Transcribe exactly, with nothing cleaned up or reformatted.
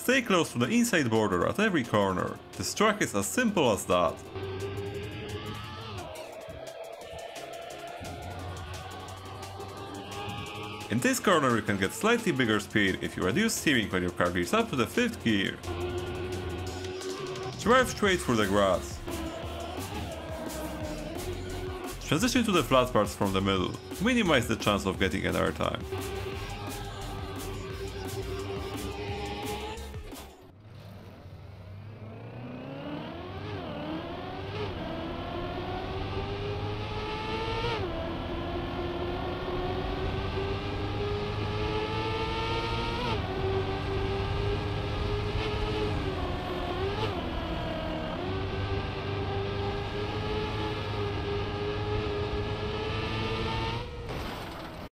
Stay close to the inside border at every corner. This track is as simple as that. In this corner you can get slightly bigger speed if you reduce steering when your car gears up to the fifth gear. Drive straight through the grass. Transition to the flat parts from the middle to minimize the chance of getting an airtime.